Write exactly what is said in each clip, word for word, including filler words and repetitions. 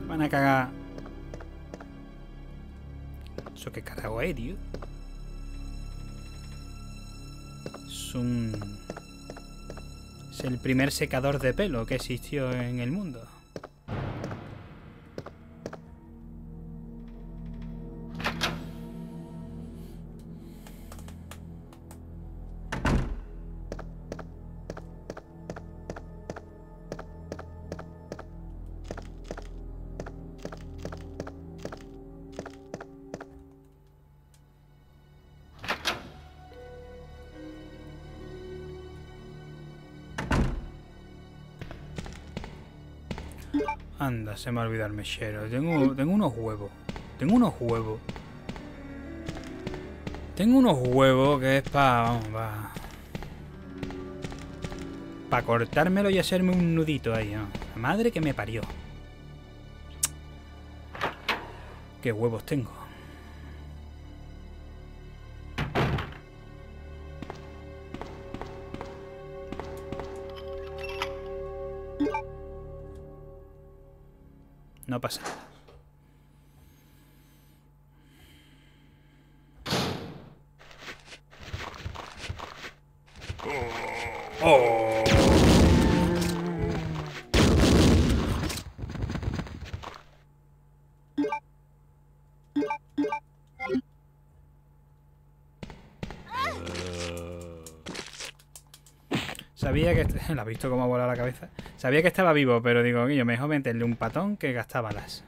Van a cagar. ¿Eso qué carajo es, tío? Es un... Es el primer secador de pelo que existió en el mundo. Anda, se me ha olvidado el mechero. Tengo, tengo unos huevos. Tengo unos huevos. Tengo unos huevos que es para... Vamos, para... Para cortármelo y hacerme un nudito ahí, ¿no? La madre que me parió. Qué huevos tengo. No pasa nada. Oh. Sabía que... ¿La has visto cómo ha volado la cabeza? Sabía que estaba vivo, pero digo, yo mejor meterle un patón que gastar balas.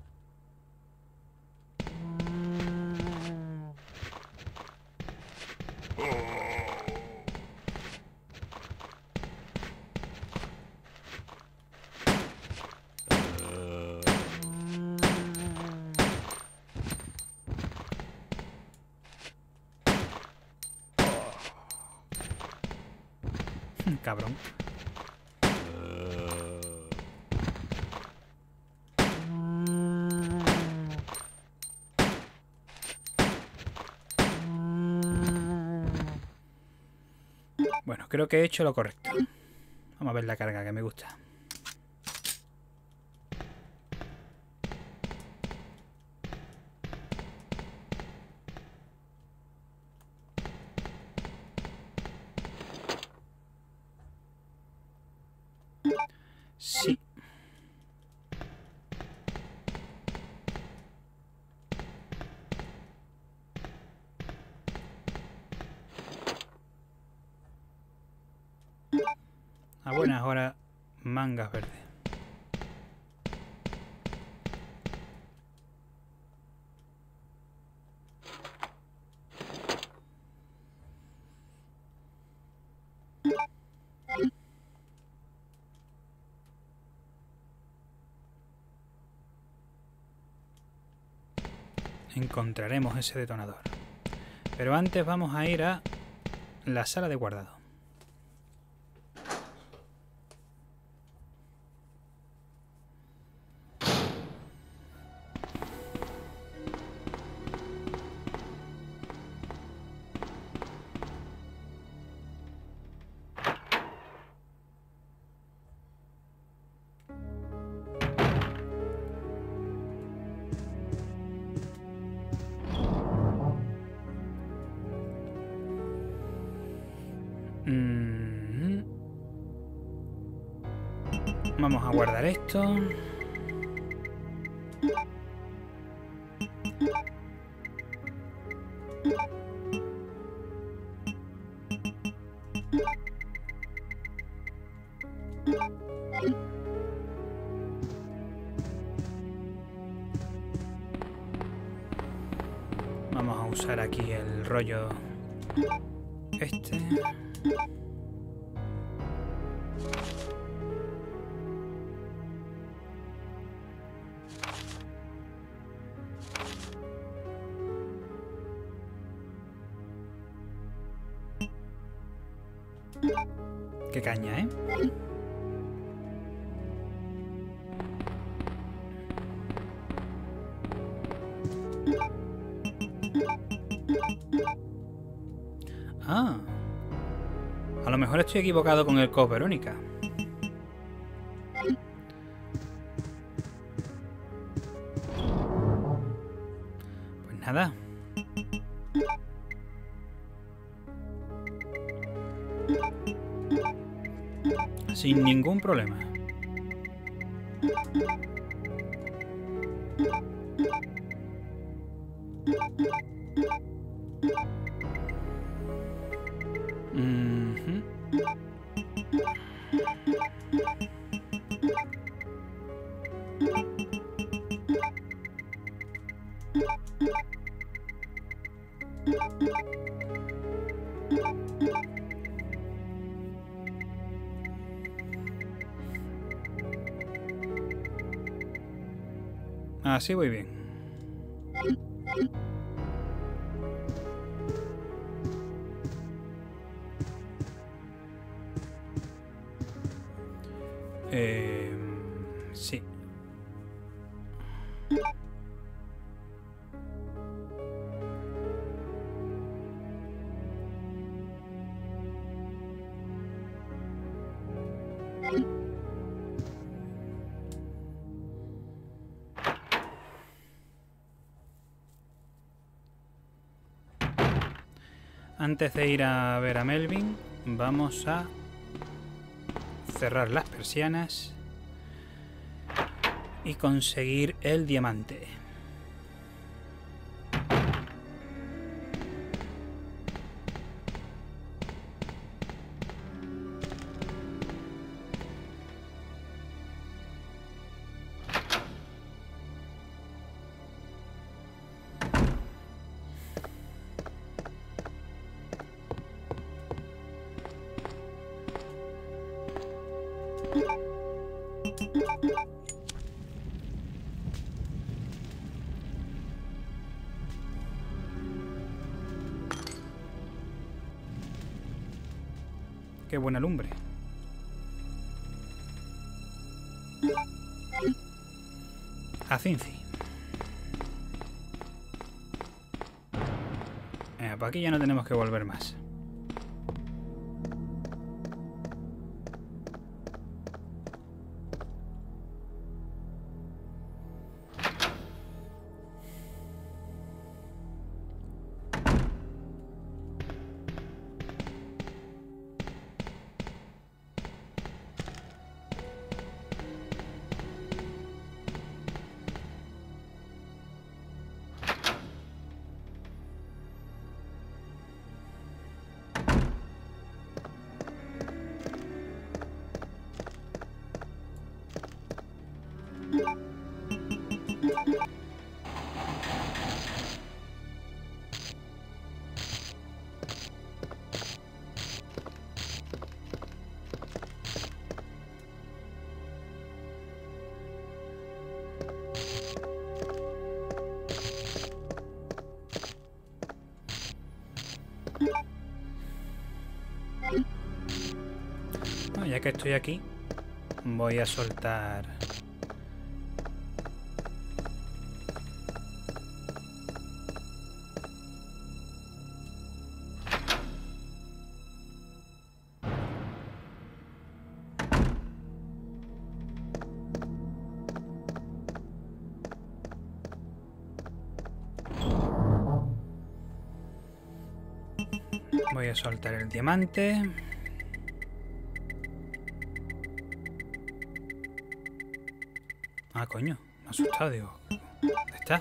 Cabrón. Bueno, creo que he hecho lo correcto. Vamos a ver la carga que me gusta. Sí. A buenas horas, mangas verdes. Encontraremos ese detonador. Pero antes vamos a ir a la sala de guardado. Vamos a guardar esto. Vamos a usar aquí el rollo este. Qué caña, ¿eh? Ah. A lo mejor estoy equivocado con el Code Verónica. nada. Sin ningún problema. Mm-hmm. Así voy bien. Eh, sí. Antes de ir a ver a Melvin, vamos a cerrar las persianas y conseguir el diamante. Qué buena lumbre. A Cincy. Eh, para aquí ya no tenemos que volver más. Bueno, ya que estoy aquí, voy a soltar... Voy a soltar el diamante. Ah, coño, me ha asustado, digo. ¿Dónde está?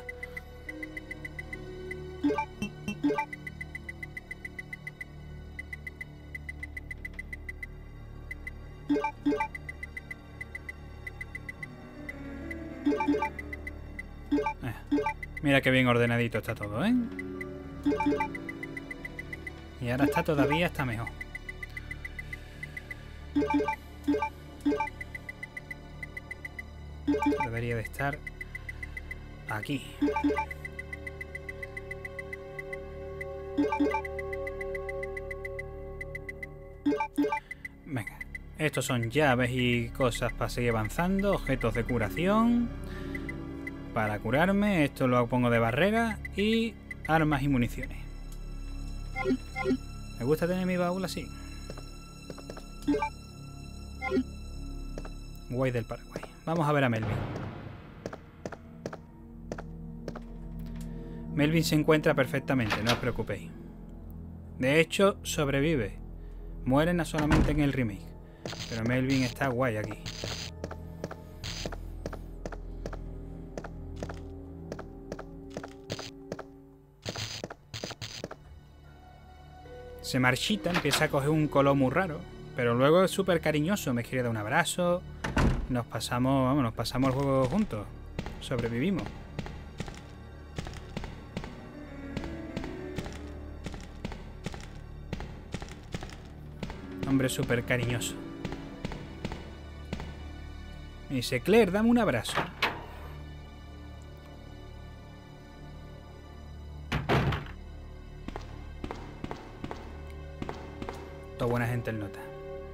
Eh, mira qué bien ordenadito está todo, ¿eh? Y ahora está todavía está mejor. Debería de estar aquí. Venga, estos son llaves y cosas para seguir avanzando. Objetos de curación para curarme. Esto lo pongo de barrera. Y armas y municiones. Me gusta tener mi baúl así. Guay del Paraguay. Vamos a ver a Melvin. Melvin se encuentra perfectamente, no os preocupéis. De hecho, sobrevive. Muere no solamente en el remake, pero Melvin está guay aquí. Se marchita, empieza a coger un color muy raro, pero luego es súper cariñoso, me quiere dar un abrazo. Nos pasamos, vamos, nos pasamos el juego juntos. Sobrevivimos. Hombre súper cariñoso. Me dice, Claire, dame un abrazo. Toda buena gente el nota.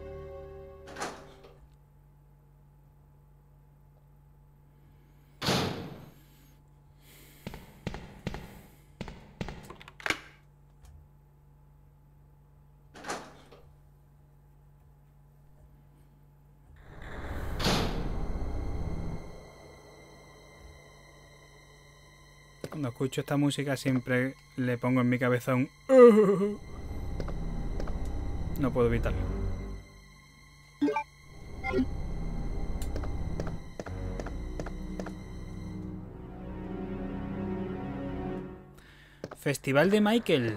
Cuando escucho esta música siempre le pongo en mi cabeza un... No puedo evitarlo. Festival de Michael.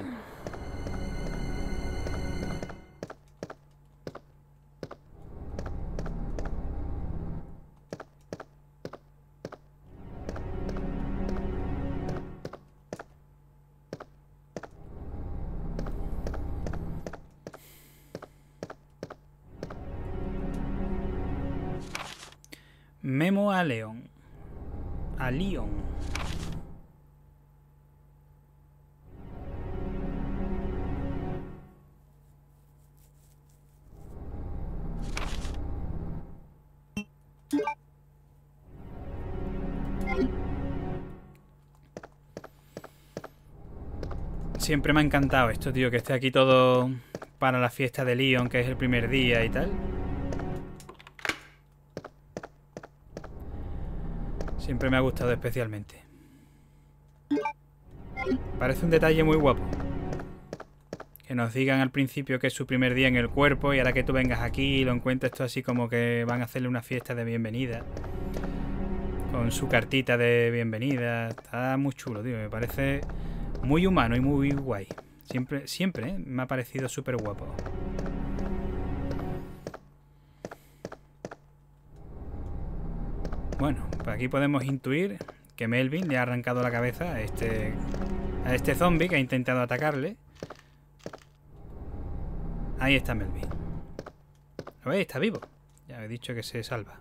Memo a León. A León. Siempre me ha encantado esto, tío, que esté aquí todo para la fiesta de León, que es el primer día y tal. Siempre me ha gustado especialmente. Parece un detalle muy guapo. Que nos digan al principio que es su primer día en el cuerpo y ahora que tú vengas aquí y lo encuentres esto así como que van a hacerle una fiesta de bienvenida. Con su cartita de bienvenida. Está muy chulo, tío. Me parece muy humano y muy guay. Siempre, siempre, ¿eh? Me ha parecido súper guapo. Bueno, pues aquí podemos intuir que Melvin le ha arrancado la cabeza a este, a este zombie que ha intentado atacarle. Ahí está Melvin. ¿Lo veis? Está vivo. Ya he dicho que se salva.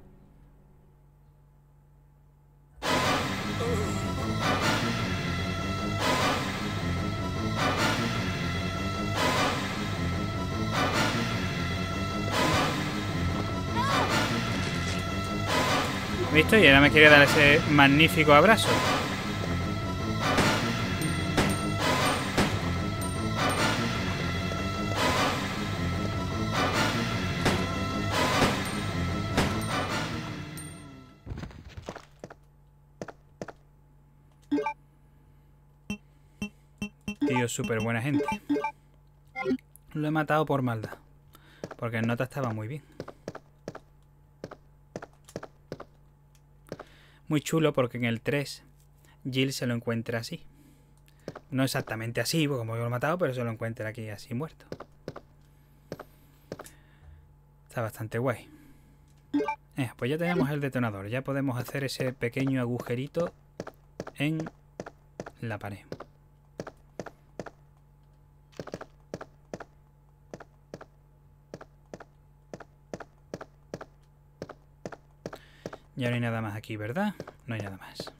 ¿Visto? Y ahora me quiere dar ese magnífico abrazo. Tío, súper buena gente. Lo he matado por maldad. Porque el nota estaba muy bien. Muy chulo porque en el tres Jill se lo encuentra así. No exactamente así, como yo lo he matado, pero se lo encuentra aquí así muerto. Está bastante guay. Eh, pues ya tenemos el detonador. Ya podemos hacer ese pequeño agujerito en la pared. Ya no hay nada más aquí, ¿verdad? No hay nada más.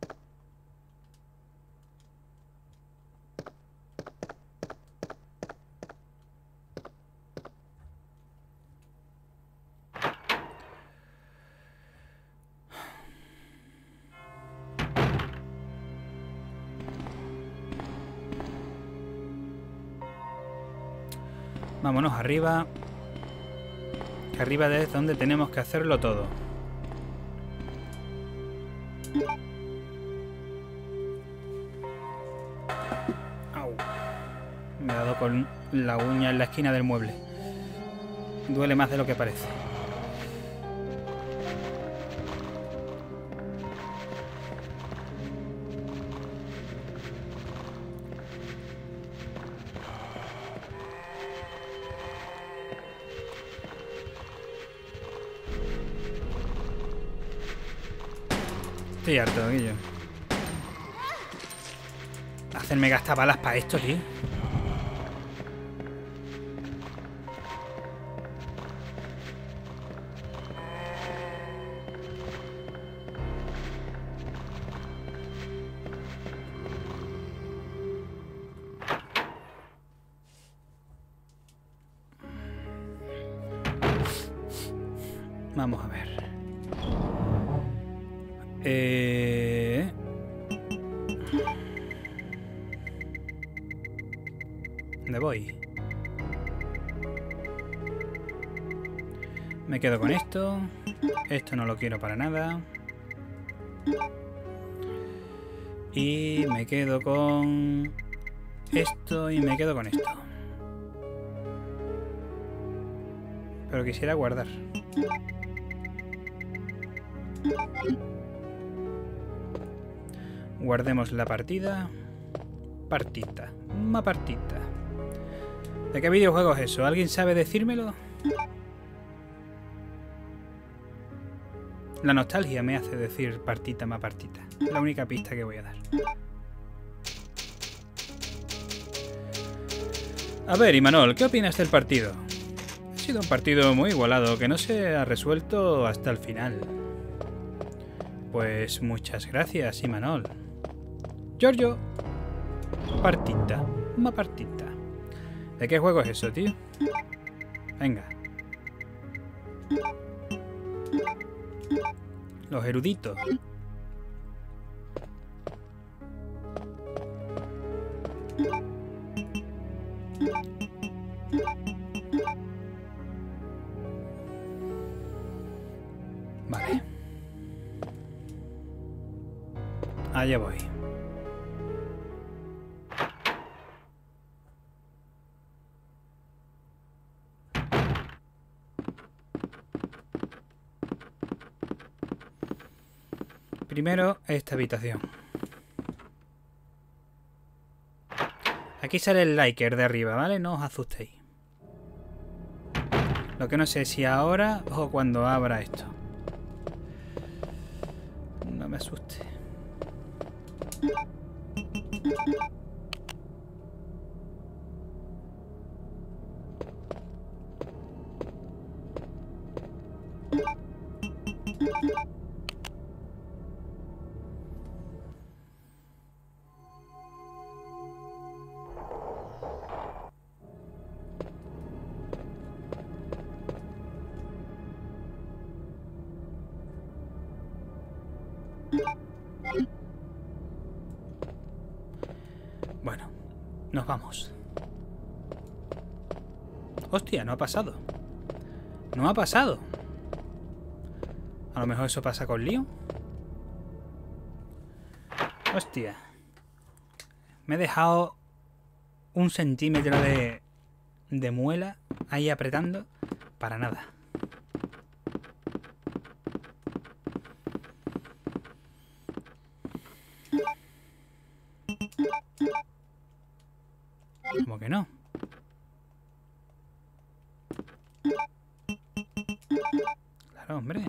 Vámonos arriba. Que arriba es donde tenemos que hacerlo todo. Me he dado con la uña en la esquina del mueble. Duele más de lo que parece. Estoy harto, Guillo. Hacerme gastar balas para esto, tío. Vamos a ver. Eh... ¿Dónde voy? Me quedo con esto. Esto no lo quiero para nada. Y me quedo con esto y me quedo con esto. Pero quisiera guardar. Guardemos la partida. Partita. Una partita. ¿De qué videojuego es eso? ¿Alguien sabe decírmelo? La nostalgia me hace decir partita, más partita. Es la única pista que voy a dar. A ver, Imanol, ¿qué opinas del partido? Ha sido un partido muy igualado, que no se ha resuelto hasta el final. Pues muchas gracias, Imanol. Giorgio. Partita. Una partita. ¿De qué juego es eso, tío? Venga. Los eruditos. Vale. Allá voy. Primero, esta habitación. Aquí sale el liker de arriba, ¿vale? No os asustéis. Lo que no sé si ahora o cuando abra esto. No me asuste. Bueno, nos vamos. Hostia, no ha pasado. No ha pasado. A lo mejor eso pasa con Leon. Hostia. Me he dejado un centímetro de, de muela ahí apretando para nada. ¿Cómo que no? Claro, hombre.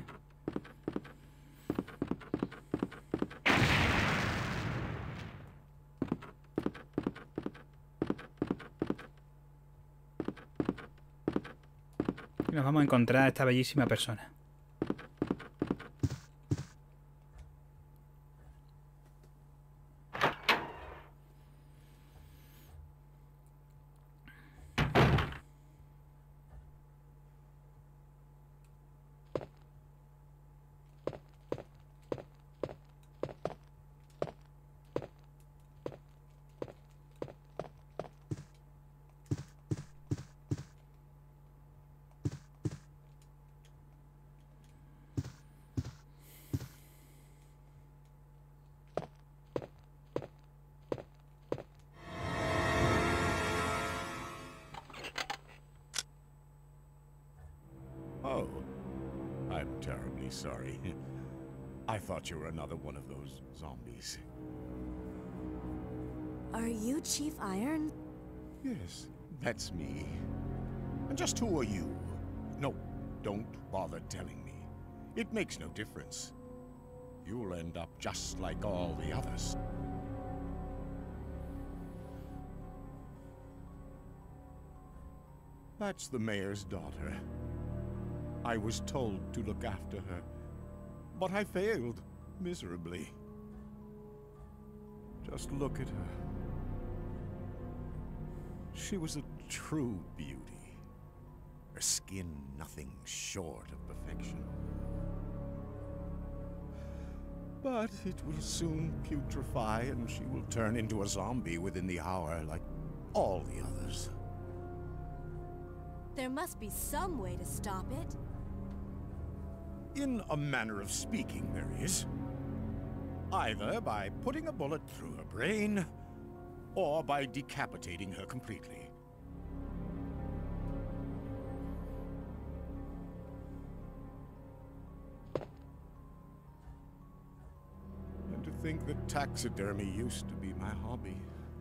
Nos vamos a encontrar a esta bellísima persona. terribly sorry. I thought you were another one of those zombies. Are you Chief Iron? Yes, that's me. And just who are you? No, don't bother telling me. It makes no difference. You'll end up just like all the others. That's the mayor's daughter. I was told to look after her, but I failed miserably. Just look at her. She was a true beauty. Her skin nothing short of perfection. But it will soon putrefy, and she will turn into a zombie within the hour, like all the others. There must be some way to stop it. In a manner of speaking, there is. Either by putting a bullet through her brain, or by decapitating her completely. And to think that taxidermy used to be my hobby.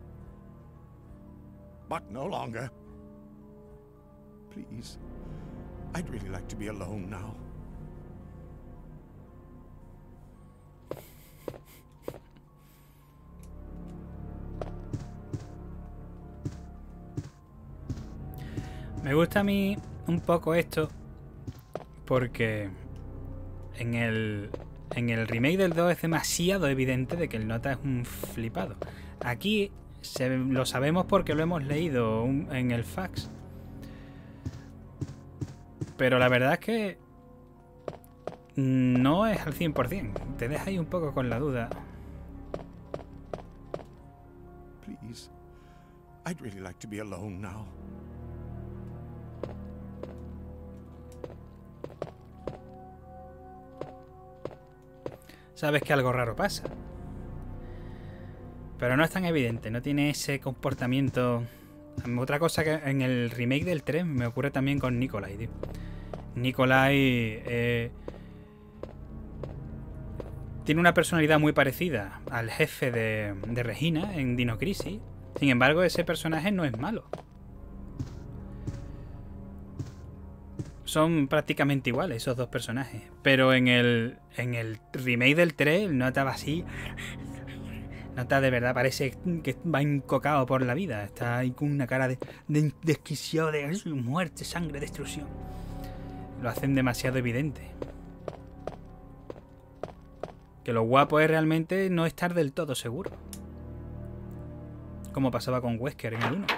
But no longer. Please, I'd really like to be alone now. Me gusta a mí un poco esto porque en el, en el remake del dos es demasiado evidente de que el nota es un flipado. Aquí se, lo sabemos porque lo hemos leído un, en el fax. Pero la verdad es que no es al cien por cien. Te deja ahí un poco con la duda. Please, I'd really like to be alone now. Sabes que algo raro pasa. Pero no es tan evidente, no tiene ese comportamiento. Otra cosa que en el remake del tres me ocurre también con Nikolai, tío. Nikolai eh, tiene una personalidad muy parecida al jefe de, de Regina en Dino Crisis. Sin embargo, ese personaje no es malo. Son prácticamente iguales esos dos personajes. Pero en el, en el remake del tres, nota va así. Nota de verdad, parece que va encocado por la vida. Está ahí con una cara de, de desquiciado de muerte, sangre, destrucción. Lo hacen demasiado evidente. Que lo guapo es realmente no estar del todo seguro. Como pasaba con Wesker en el uno.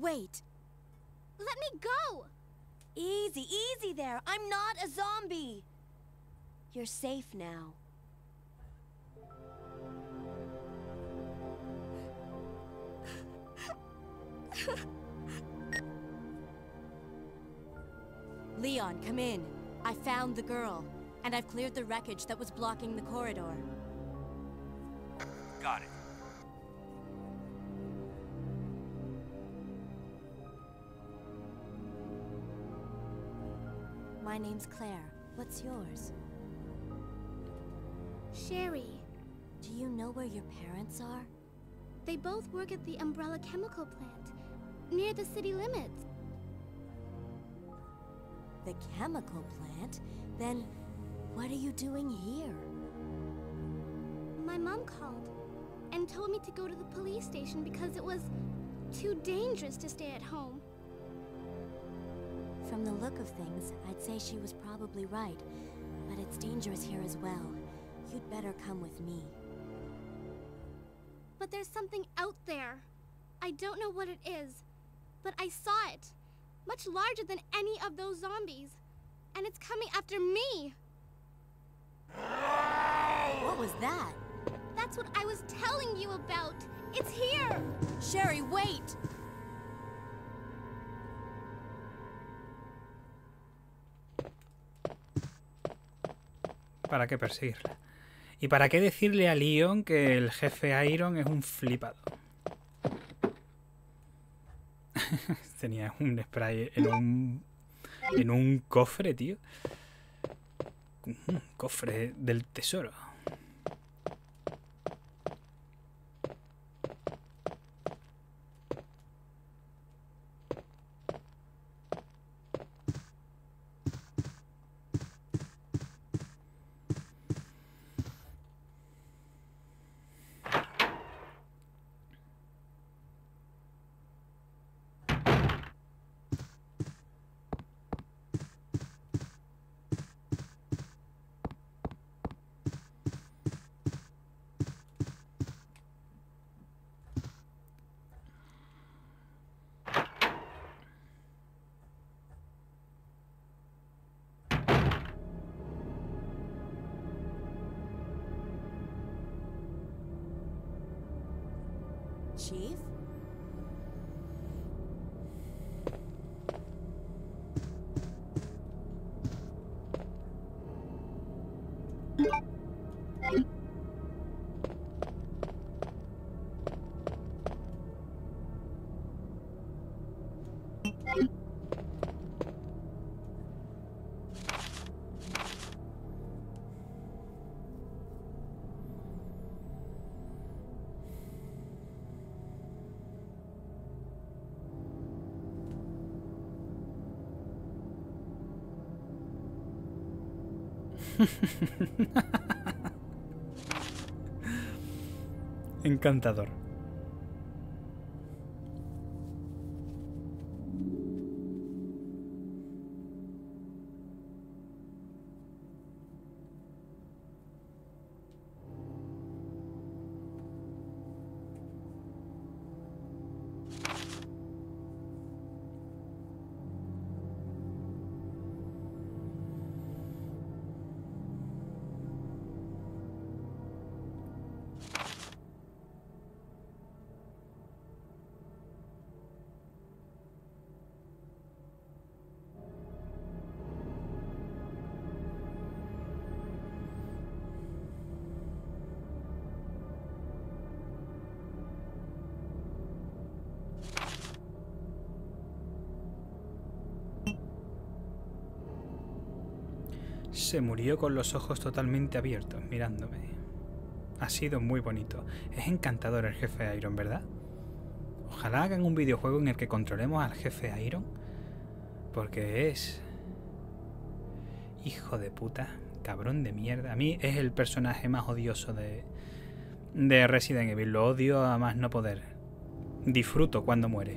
wait. Let me go! Easy, easy there. I'm not a zombie. You're safe now. Leon, come in. I found the girl, and I've cleared the wreckage that was blocking the corridor. Got it. My name's Claire. What's yours? Sherry. Do you know where your parents are? They both work at the Umbrella Chemical Plant, near the city limits. The chemical plant? Then, what are you doing here? My mom called and told me to go to the police station because it was too dangerous to stay at home. From the look of things, I'd say she was probably right, but it's dangerous here as well. You'd better come with me. But there's something out there. I don't know what it is, but I saw it. Much larger than any of those zombies. And it's coming after me! What was that? That's what I was telling you about! It's here! Sherry, wait! ¿Para qué perseguirla? ¿Y para qué decirle a Leon que el jefe Iron es un flipado? Tenía un spray en un... En un cofre, tío. Un cofre del tesoro. Chief? Encantador. Se murió con los ojos totalmente abiertos, mirándome. Ha sido muy bonito. Es encantador el jefe Iron, ¿verdad? Ojalá hagan un videojuego en el que controlemos al jefe Iron. Porque es... hijo de puta, cabrón de mierda. A mí es el personaje más odioso de, de Resident Evil. Lo odio a más no poder. Disfruto cuando muere.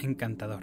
encantador.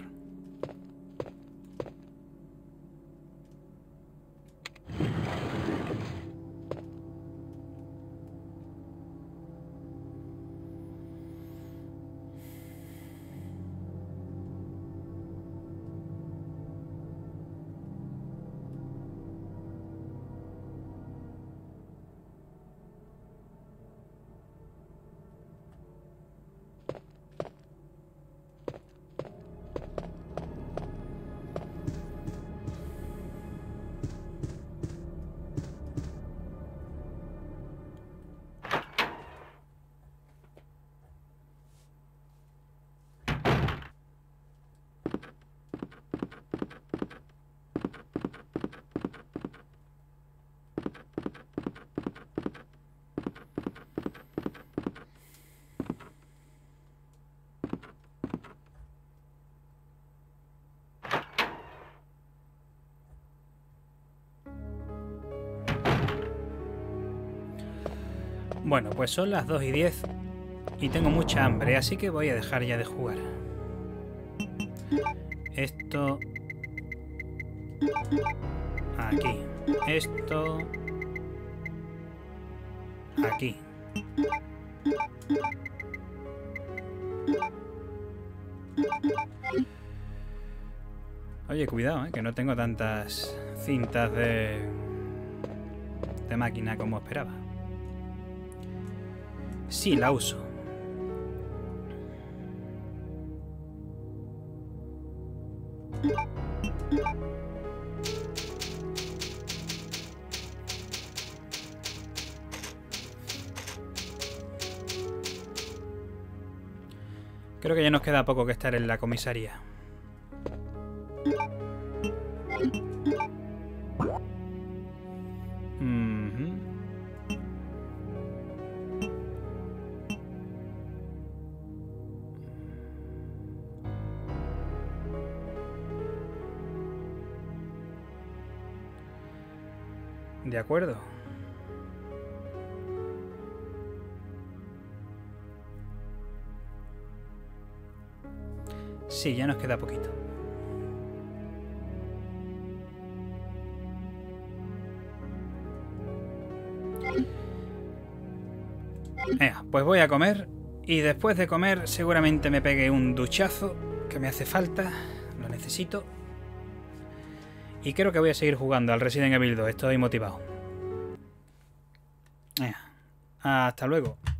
Bueno, pues son las dos y diez y tengo mucha hambre, así que voy a dejar ya de jugar. Esto... Aquí. Esto... Aquí. Oye, cuidado, ¿eh? Que no tengo tantas cintas de... de máquina como esperaba. Sí, la uso. Creo que ya nos queda poco que estar en la comisaría. Mm-hmm. De acuerdo. Sí, ya nos queda poquito. Venga, pues voy a comer y después de comer seguramente me pegue un duchazo que me hace falta, lo necesito. Y creo que voy a seguir jugando al Resident Evil dos, estoy motivado. Venga, hasta luego.